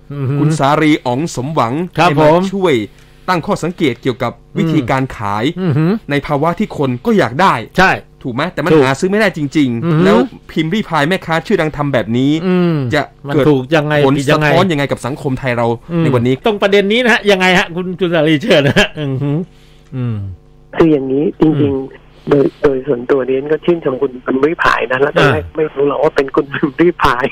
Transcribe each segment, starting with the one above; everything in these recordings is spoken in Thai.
คุณสารีอ๋องสมหวังให้มาช่วยตั้งข้อสังเกตเกี่ยวกับวิธีการขายในภาวะที่คนก็อยากได้ใช่ถูกไหมแต่มันหาซื้อไม่ได้จริงๆแล้วพิมพ์รีพายแม่ค้าชื่อดังทำแบบนี้จะเกิดผลสะท้อนยังไงกับสังคมไทยเราในวันนี้ตรงประเด็นนี้นะฮะยังไงฮะคุณสารีเชิญนะฮะคืออย่างนี้จริงๆโดยส่วนตัวเรียนก็ชื่นชมคุณพิมพ์รีพายนะแล้วตอนแรกไม่รู้หรอกว่าเป็นคุณพิมพ์รีพาย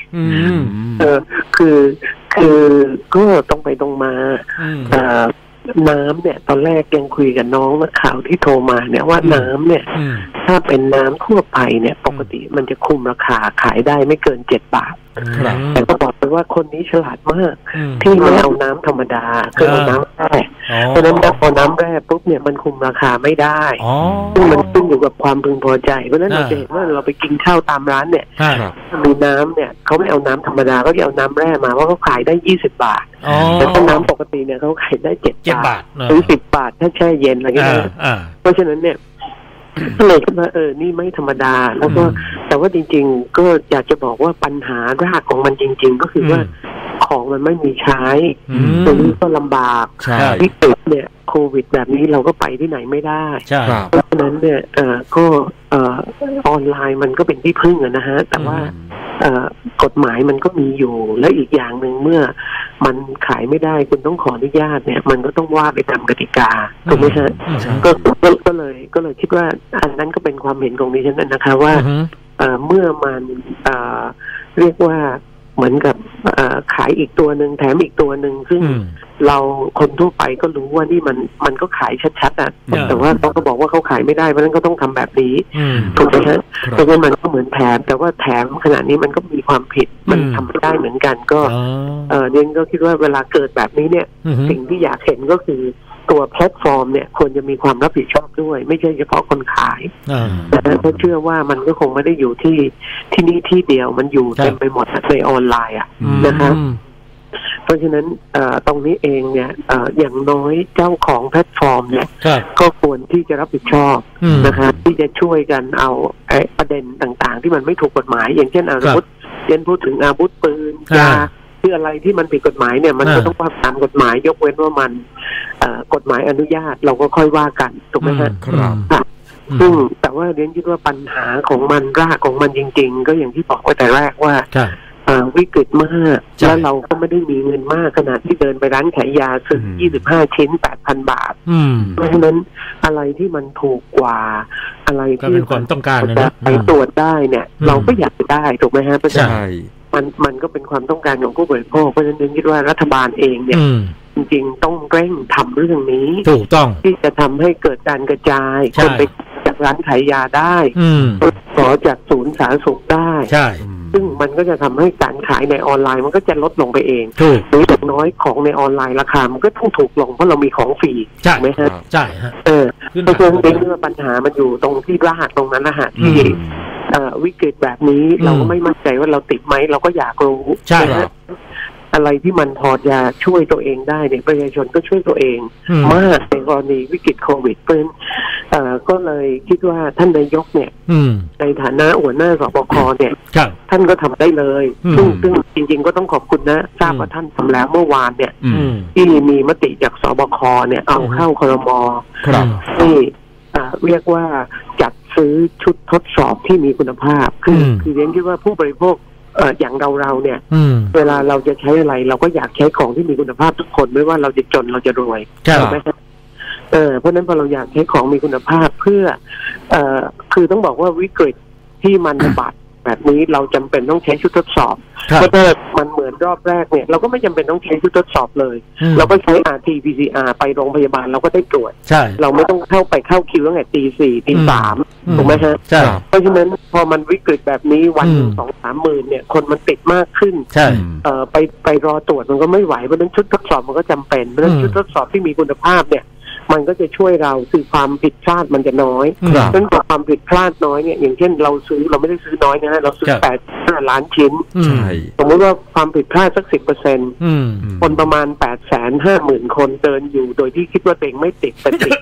คือก็ตรงไปตรงมาน้ำเนี่ยตอนแรกยังคุยกับน้องนักข่าวที่โทรมาเนี่ยว่าน้ำเนี่ยถ้าเป็นน้ำทั่วไปเนี่ยปกติมันจะคุมราคาขายได้ไม่เกิน7 บาทแต่ก็บอกไปว่าคนนี้ฉลาดมากที่ไม่เอาน้ำธรรมดาคือเอาน้ำแร่เพราะนั้นพอน้ำแร่ปุ๊บเนี่ยมันคุมราคาไม่ได้ซึ่งมันขึ้นอยู่กับความพึงพอใจเพราะนั้นเราจะเห็นว่าเราไปกินข้าวตามร้านเนี่ยมีน้ำเนี่ยเขาไม่เอาน้ำธรรมดาก็จะเอาน้ำแร่มาว่าเขาขายได้20 บาทแต่ถ้าน้ำปกติเนี่ยเขาขายได้7 บาทหรือ10 บาทถ้าแช่เย็นอะไรอย่างเงี้ยเพราะฉะนั้นเนี่ยก็เลยคิดว่านี่ไม่ธรรมดาแล้วก็แต่ว่าจริงๆก็อยากจะบอกว่าปัญหารากของมันจริงๆก็คือว่าของมันไม่มีใช้ตรงนี้ก็ลำบากวิกฤตเนี่ยโควิดแบบนี้เราก็ไปที่ไหนไม่ได้เพราะฉะนั้นเนี่ยก็ออนไลน์มันก็เป็นที่พึ่งนะฮะแต่ว่ากฎหมายมันก็มีอยู่และอีกอย่างหนึ่งเมื่อมันขายไม่ได้คุณต้องขออนุญาตเนี่ยมันก็ต้องว่าไปตามกติกาถูกไหมฮะก็เลยคิดว่าอันนั้นก็เป็นความเห็นของดิฉันนะคะว่าเมื่อมันเรียกว่าเหมือนกับขายอีกตัวหนึ่งแถมอีกตัวหนึ่งซึ่งเราคนทั่วไปก็รู้ว่านี่มันก็ขายชัดๆอ่ะแต่ว่าเขาก็บอกว่าเขาขายไม่ได้เพราะนั้นก็ต้องทำแบบนี้ถูกไหมฮะเพราะฉะนั้นมันก็เหมือนแถมแต่ว่าแถมขนาดนี้มันก็มีความผิดมันทำไม่ได้เหมือนกันก็เรียนก็คิดว่าเวลาเกิดแบบนี้เนี่ยสิ่งที่อยากเห็นก็คือตัวแพลตฟอร์มเนี่ยควรจะมีความรับผิดชอบด้วยไม่ใช่เฉพาะคนขายเพราะเชื่อว่ามันก็คงไม่ได้อยู่ที่นี่ที่เดียวมันอยู่เต็มไปหมดในออนไลน์อ่ะนะครับเพราะฉะนั้นตรงนี้เองเนี่ยอย่างน้อยเจ้าของแพลตฟอร์มเนี่ยก็ควรที่จะรับผิดชอบนะคะที่จะช่วยกันเอาประเด็นต่างๆที่มันไม่ถูกกฎหมายอย่างเช่นอาวุธเช่นพูดถึงอาวุธปืนยาคืออะไรที่มันผิดกฎหมายเนี่ยมันก็ต้องว่าตามกฎหมายยกเว้นว่ามันกฎหมายอนุญาตเราก็ค่อยว่ากันถูกไหมฮะครับซึ่งแต่ว่าเรียนคิดว่าปัญหาของมันรากของมันจริงๆก็อย่างที่บอกไว้แต่แรกว่าวิกฤตมากแล้วเราก็ไม่ได้มีเงินมากขนาดที่เดินไปร้านขายยาซื้อ25 ชิ้น 8,000 บาทเพราะฉะนั้นอะไรที่มันถูกกว่าอะไรที่เป็นความต้องการนะไปตรวจได้เนี่ยเราก็อยากได้ถูกไหมฮะเพราะฉะนั้นมันก็เป็นความต้องการของผู้บริโภคเพราะฉะนั้นคิดว่ารัฐบาลเองเนี่ยจริงๆต้องเร่งทำเรื่องนี้ถูกต้องที่จะทำให้เกิดการกระจายคนไปจากร้านขายยาได้ขอจากศูนย์สาธารณสุขได้ซึ่งมันก็จะทำให้การขายในออนไลน์มันก็จะลดลงไปเองหรืออย่างน้อยของในออนไลน์ราคามันก็ถูกลงเพราะเรามีของฟรีใช่ไหมฮะใช่ฮะเพราะฉะนั้นเรื่องปัญหามันอยู่ตรงที่รากตรงนั้นนะฮะที่วิกฤตแบบนี้เราก็ไม่มั่นใจว่าเราติดไหมเราก็อยากรู้ใช่อะไรที่มันพอจะช่วยตัวเองได้เนี่ยประชาชนก็ช่วยตัวเองมากในกรณีวิกฤตโควิดเพราะฉะนั้นก็เลยคิดว่าท่านนายกเนี่ยในฐานะหัวหน้าสบคเนี่ยท่านก็ทำได้เลยซึ่งจริงๆก็ต้องขอบคุณนะทราบว่าท่านทำแล้วเมื่อวานเนี่ยที่มีมติจากสบคเนี่ยเอาเข้าครม.ที่เรียกว่าจัดซื้อชุดทดสอบที่มีคุณภาพคือเรียนคิดว่าผู้บริโภคอย่างเราเนี่ยเวลาเราจะใช้อะไรเราก็อยากใช้ของที่มีคุณภาพทุกคนไม่ว่าเราจะจนเราจะรวยใช่ไหมครับเพราะนั้นพอเราอยากใช้ของมีคุณภาพเพื่อคือต้องบอกว่าวิกฤตที่มันระบาดแบบนี้เราจำเป็นต้องใช้ชุดทดสอบเพราะถ้ามันเหมือนรอบแรกเนี่ยเราก็ไม่จำเป็นต้องใช้ชุดทดสอบเลยเราก็ใช้ RT-PCR ไปโรงพยาบาลเราก็ได้ตรวจเราไม่ต้องเข้าคิวตั้งแต่ตี 4 ตี 3ถูกไหมฮะเพราะฉะนั้นพอมันวิกฤตแบบนี้วัน 2-3 หมื่นเนี่ยคนมันติดมากขึ้นไปรอตรวจมันก็ไม่ไหวเพราะฉะนั้นชุดทดสอบมันก็จำเป็นเพราะฉะนั้นชุดทดสอบที่มีคุณภาพเนี่ยมันก็จะช่วยเราคือความผิดพลาดมันจะน้อยเพราะความผิดพลาดน้อยเนี่ยอย่างเช่นเราไม่ได้ซื้อน้อยนะฮะเราซื้อ8 ล้านชิ้นสมมติว่าความผิดพลาดสัก 10% คนประมาณ 850,000 คนเดินอยู่โดยที่คิดว่าตัวเองไม่ติดแต่ติด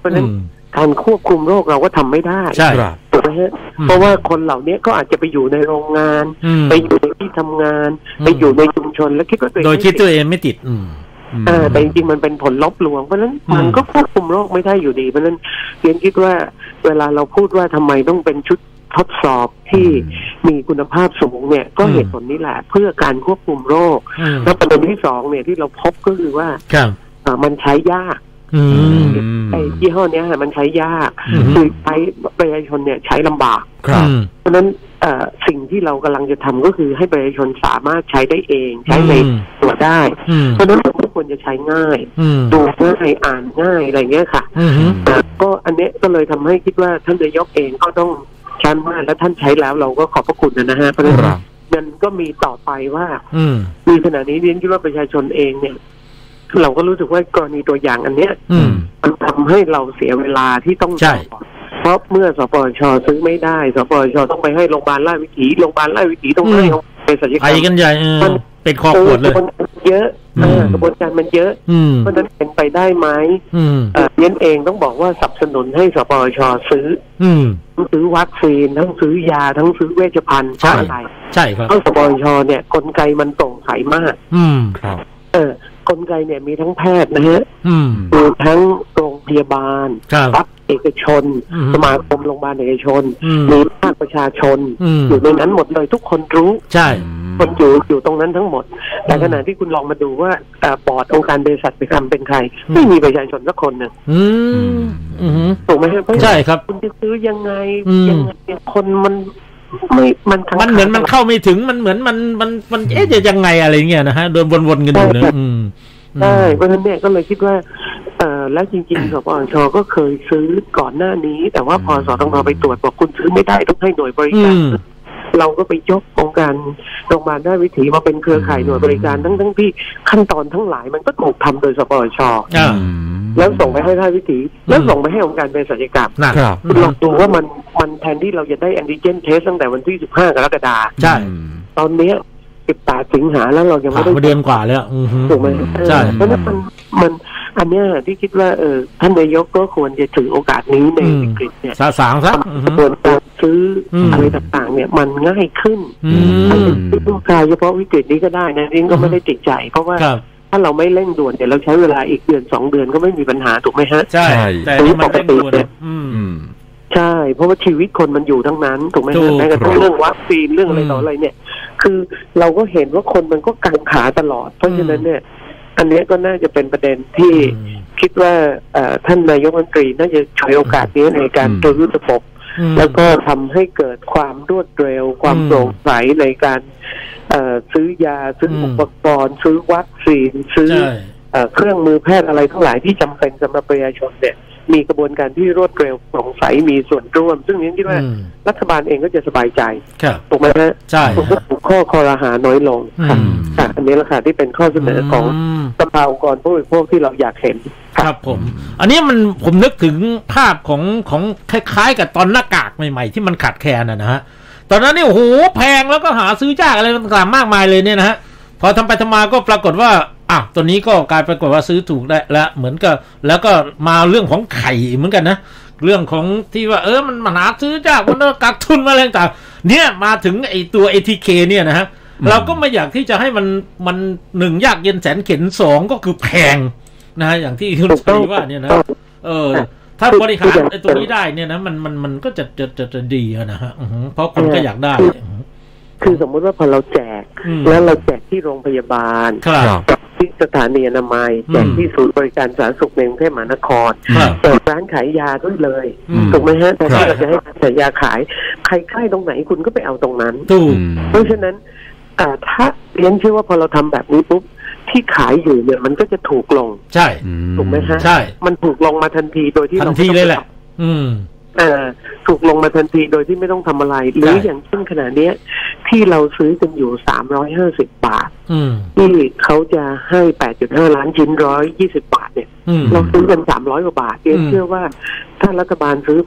ราะฉะนั้นการควบคุมโรคเราก็ทำไม่ได้ใช่ถูกไหมฮะเพราะว่าคนเหล่านี้ก็อาจจะไปอยู่ในโรงงานไปอยู่ในที่ทำงานไปอยู่ในชุมชนแล้วคิดว่าตัวเองโดยคิดตัวเองไม่ติดแต่จริงๆมันเป็นผลลบลวงเพราะฉะนั้นมันก็ควบคุมโรคไม่ได้อยู่ดีเพราะฉะนั้นเรียนคิดว่าเวลาเราพูดว่าทำไมต้องเป็นชุดทดสอบที่มีคุณภาพสูงเนี่ยก็เหตุผลนี้แหละเพื่อการควบคุมโรคแล้วประเด็นที่สองเนี่ยที่เราพบก็คือว่ามันใช้ยากไอ้ยี่ห้อนี้มันใช้ยากคือใช้ประชาชนเนี่ยใช้ลำบากเพราะฉะนั้นสิ่งที่เรากำลังจะทำก็คือให้ประชาชนสามารถใช้ได้เองใช้ในตัวได้เพราะฉะนั้นทุกคนจะใช้ง่ายดูง่ายอ่านง่ายอะไรเงี้ยค่ะก็อันนี้ก็เลยทำให้คิดว่าท่านนายกเองก็ต้องใช้มากและท่านใช้แล้วเราก็ขอบพระคุณนะฮะเพราะฉะนั้นมันก็มีต่อไปว่ามีขณะนี้เรียนคิดว่าประชาชนเองเนี่ยเราก็รู้สึกว่ากรณีตัวอย่างอันเนี้ยมันทำให้เราเสียเวลาที่ต้องเพราะเมื่อสปช.ซื้อไม่ได้สปช.ต้องไปให้โรงพยาบาลราชวิถีโรงพยาบาลราชวิถีต้องให้เป็นศัลยกรรมไปกันใหญ่มันเป็นคอขวดเลยเยอะกระบวนการมันเยอะเพราะนั้นเป็นไปได้ไหมเรียนเองต้องบอกว่าสนับสนุนให้สปช.ซื้อซื้อวัคซีนทั้งซื้อยาทั้งซื้อเวชภัณฑ์เพราะอะไรใช่ครับเพราะสปช.เนี่ยกลไกมันโปร่งใสมากครับกลไกเนี่ยมีทั้งแพทย์นะฮะมีทั้งโรงพยาบาลรัฐเอกชนสมาคมโรงพยาบาลเอกชนมีภาคประชาชนอยู่ในนั้นหมดเลยทุกคนรู้ใช่คนอยู่ตรงนั้นทั้งหมดแต่ขณะที่คุณลองมาดูว่าบอร์ดองค์การเภสัชกรรมเป็นใครไม่มีประชาชนสักคนหนึ่งถูกไหมครับใช่ครับคุณจะซื้อยังไงคนมันเหมือนมันเข้าไม่ถึงมันเหมือนมันจะยังไงอะไรเงี้ยนะฮะโดนวนๆกันอยู่นะใช่เพราะฉะนั้นเนี่ยก็เลยคิดว่าแล้วจริงๆสปช.ก็เคยซื้อก่อนหน้านี้แต่ว่าพอสตง.ไปตรวจบอกคุณซื้อไม่ได้ต้องให้หน่วยบริการเราก็ไปยกองค์การโรงพยาบาลราชวิถีมาเป็นเครือข่ายหน่วยบริการทั้งที่ขั้นตอนทั้งหลายมันก็ถูกทำโดยสปช.แล้วส่งไปให้ราชวิถีแล้วส่งไปให้องค์การเภสัชกรรมลองดูว่ามันแทนที่เราจะได้แอนติเจนเทสตั้งแต่วันที่15 กรกฎาคมใช่ตอนนี้18 สิงหาแล้วเรายังไม่ได้เดือนกว่าแล้วถูกไหมใช่เพราะนั้นมันอันเนี้ยที่คิดว่าท่านนายกก็ควรจะถือโอกาสนี้ในวิกฤตเนี่ยสางซะส่วนการซื้ออะไรต่างๆเนี่ยมันง่ายขึ้นลูกค้าเฉพาะวิกฤตนี้ก็ได้นะนี่ก็ไม่ได้ติดใจเพราะว่าถ้าเราไม่เร่งด่วนเดี๋ยวเราใช้เวลาอีกเดือน2 เดือนก็ไม่มีปัญหาถูกไหมฮะใช่แต่นี่มันปกติเนี่ยใช่เพราะว่าชีวิตคนมันอยู่ทั้งนั้นถูกไหมฮะแม้กระทั่งเรื่องวัคซีนเรื่องอะไรต่ออะไรเนี่ยคือเราก็เห็นว่าคนมันก็กังขาตลอดเพราะฉะนั้นเนี่ยอันนี้ก็น่าจะเป็นประเด็นที่คิดว่าท่านนายกรัฐมนตรีน่าจะใช้โอกาสนี้ในการตรวจระบบแล้วก็ทำให้เกิดความรวดเร็วความโปร่งใสในการซื้อยาซื้ออุปกรณ์ซื้อวัคซีนซื้อเครื่องมือแพทย์อะไรทั้งหลายที่จำเป็นสำหรับประชาชนเนี่ยมีกระบวนการที่รวดเร็วโปร่งใสมีส่วนร่วมซึ่งนี้คิดว่ารัฐบาลเองก็จะสบายใจถูกไหมฮะใช่ถูกข้อคอรหาน้อยลงอันนี้แหละค่ะที่เป็นข้อเสนอของสภาองค์กรผู้บริโภคที่เราอยากเห็นครับผมอันนี้ผมนึกถึงภาพของคล้ายๆกับตอนหน้ากากใหม่ๆที่มันขาดแคลนนะฮะตอนนั้นนี่โอ้โหแพงแล้วก็หาซื้อยากอะไรต่างๆมากมายเลยเนี่ยนะฮะพอทำไปทำมาก็ปรากฏว่าตัวนี้ก็กลายปรากฏว่าซื้อถูกได้แล้วเหมือนกับแล้วก็มาเรื่องของไข่เหมือนกันนะเรื่องของที่ว่ามันหาซื้อยากมันกักทุนมาอะไรต่างเนี่ยมาถึงไอ้ตัว ATK เนี่ยนะฮะเราก็ไม่อยากที่จะให้มัน1ยากเย็นแสนเข็ญ2ก็คือแพงนะฮะอย่างที่คุณศรีว่าเนี่ยนะถ้าบริหารไอ้ตัวนี้ได้เนี่ยนะมันก็จะดีนะฮะเพราะคนก็อยากได้คือสมมติว่าพอเราแจกแล้วเราแจกที่โรงพยาบาลกับที่สถานีอนามัยแจกที่ศูนย์บริการสาธารณสุขในกรุงเทพมหานครเปิดร้านขายยาด้วยเลยถูกไหมฮะแต่ที่เราจะให้ขายยาขายใครใกล้ตรงไหนคุณก็ไปเอาตรงนั้นเพราะฉะนั้นถ้าเรียนเชื่อว่าพอเราทำแบบนี้ปุ๊บที่ขายอยู่เนี่ยมันก็จะถูกลงใช่ถูกไหมฮะใช่มันถูกลงมาทันทีโดยที่ทันทีเลยแหละถูกลงมาทันทีโดยที่ไม่ต้องทำอะไรหรืออย่างเช่นขนาดนี้ที่เราซื้อกันอยู่350 บาทที่เขาจะให้ 8.5 ล้านชิ้น120 บาทเนี่ยเราซื้อกัน300 กว่าบาทเชื่อว่าถ้ารัฐบาลซื้อ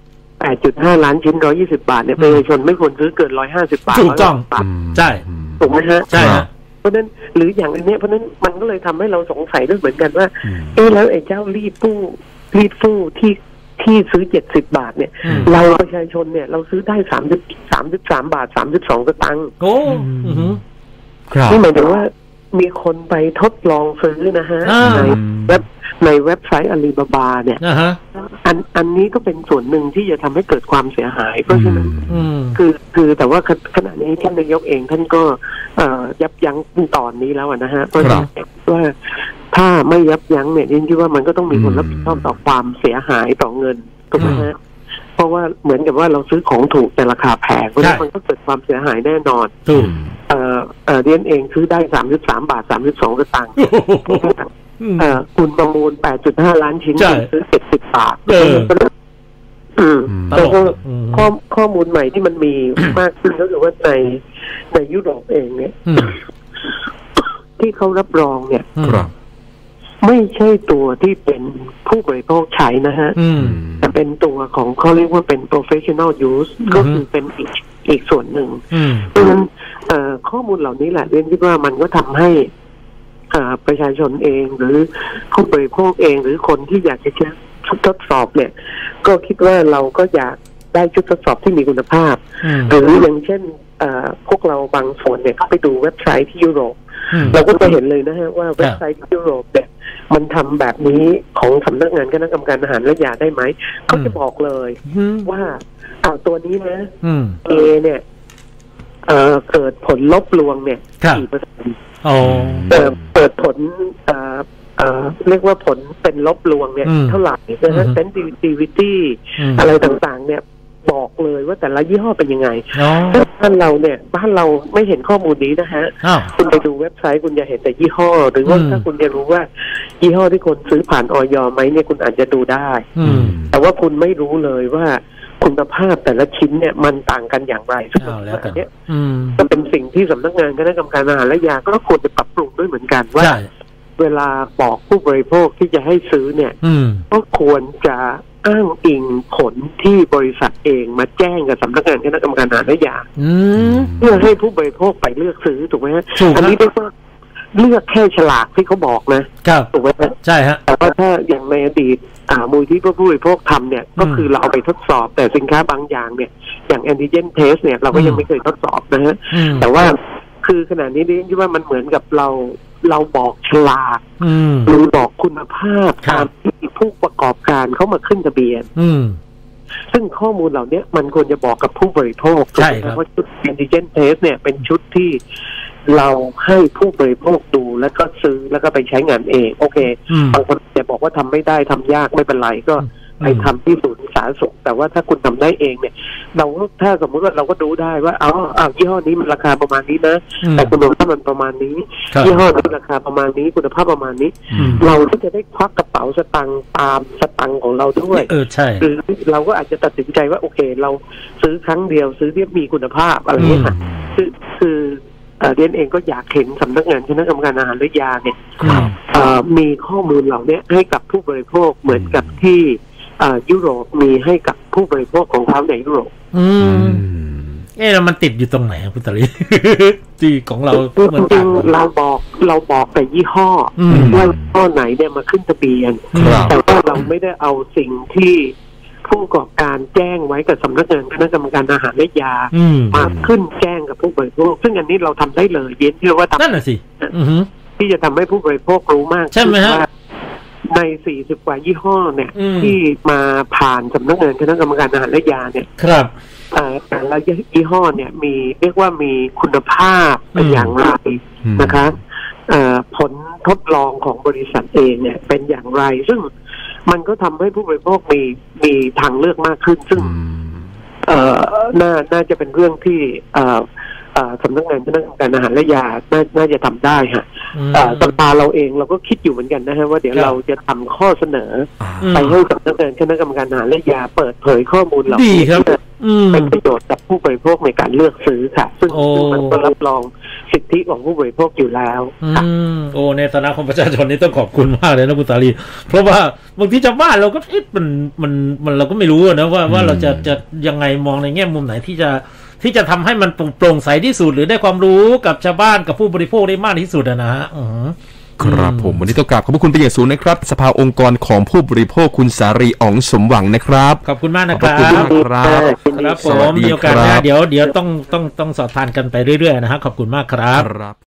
8.5 ล้านชิ้น120 บาทเนี่ยประชาชนไม่ควรซื้อเกิน150 บาทถูกต้องใช่ถูกไหมฮะใช่เพราะนั้นหรืออย่างอันนี้เพราะนั้นมันก็เลยทำให้เราสงสัยด้วยเหมือนกันว่าแล้วไอ้เจ้ารีดรีดฟู่ที่ซื้อ70 บาทเนี่ยเราประชาชนเนี่ยเราซื้อได้33 บาท 32 สตางค์โอ้นี่หมายถึงว่ามีคนไปทดลองซื้อนะฮะในเว็บไซต์อาลีบาบาเนี่ยอันนี้ก็เป็นส่วนหนึ่งที่จะทำให้เกิดความเสียหายเพราะฉะนั้นคือแต่ว่าขณะนี้ท่านนายกเองท่านก็ยับยั้งตอนนี้แล้วนะฮะเพราะฉะนั้นว่าถ้าไม่ยับยั้งเนี่ยคิดว่ามันก็ต้องมีคนรับผิดชอบต่อความเสียหายต่อเงินถูกไหมฮะเพราะว่าเหมือนกับว่าเราซื้อของถูกแต่ราคาแพงเพราะฉะนั้นมันก็เกิดความเสียหายแน่นอนเรียนเองซื้อได้33 บาท 32 สตางค์คุณประมูล 8.5 ล้านชิ้นซื้อ70 บาทแล้วก็ข้อมูลใหม่ที่มันมีมากขึ้นก็คือว่าในยุโรปเองเนี่ยที่เขารับรองเนี่ยไม่ใช่ตัวที่เป็นผู้บริโภคใช้นะฮะแต่เป็นตัวของเขาเรียกว่าเป็น professional use ก็คือเป็นอีกส่วนหนึ่งเพราะฉะนั้นข้อมูลเหล่านี้แหละเรียนคิดว่ามันก็ทำให้ประชาชนเองหรือผู้บริโภคเองหรือคนที่อยากจะใช้ชุดทดสอบเนี่ยก็คิดว่าเราก็อยากได้ชุดทดสอบที่มีคุณภาพหรืออย่างเช่นพวกเราบางส่วนเนี่ยเข้าไปดูเว็บไซต์ที่ยุโรปเราก็จะเห็นเลยนะฮะว่าเว็บไซต์ที่ยุโรปเนี่ยมันทำแบบนี้ของสำนักงานคณะกรรมการอาหารและยาได้ไหมเขาจะบอกเลยว่าตัวนี้นะเอเนี่ยเกิดผลลบลวงเนี่ยกี่เปอร์เซ็นต์เปิดผลเรียกว่าผลเป็นลบลวงเนี่ยเท่าไหร่นะฮะ sensitivity อะไรต่างๆเนี่ยบอกเลยว่าแต่ละยี่ห้อเป็นยังไงบ้านเราไม่เห็นข้อมูลนี้นะฮะคุณไปดูเว็บไซต์คุณจะเห็นแต่ยี่ห้อหรือว่าถ้าคุณจะรู้ว่ายี่ห้อที่คนซื้อผ่านอย.ไหมเนี่ยคุณอาจจะดูได้แต่ว่าคุณไม่รู้เลยว่าคุณภาพแต่ละชิ้นเนี่ยมันต่างกันอย่างไรซึ่งอันนี้มันเป็นสิ่งที่สำนักงานคณะกรรมการอาหารและยาก็ควรจะปรับปรุงด้วยเหมือนกันว่าเวลาบอกผู้บริโภคที่จะให้ซื้อเนี่ยก็ควรจะอ้างอิงผลที่บริษัทเองมาแจ้งกับสำนักงานคณะกรรมการอาหารและยาเพื่อให้ผู้บริโภคไปเลือกซื้อถูกไหมฮะอันนี้ได้ว่าเลือกแค่ฉลากที่เขาบอกนะถูกไหมใช่ฮะแต่ว่าถ้าอย่างในอดีตมูลที่ผู้บริโภคทำเนี่ยก็คือเราเอาไปทดสอบแต่สินค้าบางอย่างเนี่ยอย่างแอนติเจนเทสเนี่ยเราก็ยังไม่เคยทดสอบนะฮะแต่ว่าคือขณะนี้ดิฉันคิดว่ามันเหมือนกับเราบอกฉลากหรือบอกคุณภาพตามที่ผู้ประกอบการเขามาขึ้นทะเบียนซึ่งข้อมูลเหล่านี้มันควรจะบอกกับผู้บริโภคใช่ครับว่าชุดแอนติเจนเทสเนี่ยเป็นชุดที่เราให้ผู้บริโภคดูแล้วก็ซื้อแล้วก็ไปใช้งานเองโอเคบางคนจะบอกว่าทำไม่ได้ทำยากไม่เป็นไรก็ไปทำที่ศูนย์สาธารณสุขแต่ว่าถ้าคุณทำได้เองเนี่ยเราถ้าสมมติว่าเราก็ดูได้ว่ายี่ห้อนี้มันราคาประมาณนี้นะแต่คุณภาพมันประมาณนี้ยี่ห้อนี้ราคาประมาณนี้คุณภาพประมาณนี้เราก็จะได้ควักกระเป๋าสตังค์ตามสตังค์ของเราด้วยใช่หรือเราก็อาจจะตัดสินใจว่าโอเคเราซื้อครั้งเดียวซื้อที่มีคุณภาพอะไรนี้ค่ะคือเรียนเองก็อยากเห็นสำนักงานคณะกรรมการอาหารและยาเนี่ยมีข้อมูลเหล่านี้ให้กับผู้บริโภคเหมือนกับที่ยุโรปมีให้กับผู้บริโภคของเขาในยุโรปแล้วมันติดอยู่ตรงไหนคุณตรีที่ของเราจริงๆเราบอกแต่ยี่ห้อว่ายี่ห้อไหนเนี่ยมาขึ้นทะเบียนแต่ว่าเราไม่ได้เอาสิ่งที่ผู้ประกอบการแจ้งไว้กับสำนักงานคณะกรรมการอาหารและยามาขึ้นแจ้งกับผู้บริโภคซึ่งอันนี้เราทำได้เลยเย็นที่ว่าทำนั่นแหละสิที่จะทำให้ผู้บริโภครู้มากใช่ไหมฮะใน40 กว่ายี่ห้อเนี่ยที่มาผ่านสำนักงานคณะกรรมการอาหารและยาเนี่ยครับแต่ละยี่ห้อเนี่ยมีเรียกว่ามีคุณภาพเป็นอย่างไรนะคะผลทดลองของบริษัทเองเนี่ยเป็นอย่างไรซึ่งมันก็ทำให้ผู้บริโภคมีทางเลือกมากขึ้นซึ่งน่าจะเป็นเรื่องที่สำนักงานคณะกรรมการอาหารและยาน่าจะทำได้ฮะสภาเราเองเราก็คิดอยู่เหมือนกันนะฮะว่าเดี๋ยวเราจะทำข้อเสนอไปให้สำนักงานคณะกรรมการอาหารและยาเปิดเผยข้อมูลเหล่านี้เป็นประโยชน์กับผู้บริโภคในการเลือกซื้อค่ะซึ่งมันก็รับรองสิทธิของผู้บริโภคอยู่แล้วในฐานะของประชาชนนี่ต้องขอบคุณมากเลยนะคุณสาลีเพราะว่าบางทีชาวบ้านเราก็มันเราก็ไม่รู้นะว่าเราจะยังไงมองในแง่มุมไหนที่จะทำให้มันโปร่งใสที่สุดหรือได้ความรู้กับชาวบ้านกับผู้บริโภคได้มากที่สุดนะฮะครับผมวันนี้ต้องกราบขอบคุณเป็นอย่างสูงนะครับสภาองค์กรของผู้บริโภคคุณสารีอ๋องสมหวังนะครับขอบคุณมากนะครับครับผมมีโอกาสหน้าเดี๋ยวต้องสอบทานกันไปเรื่อยๆนะครับขอบคุณมากครับ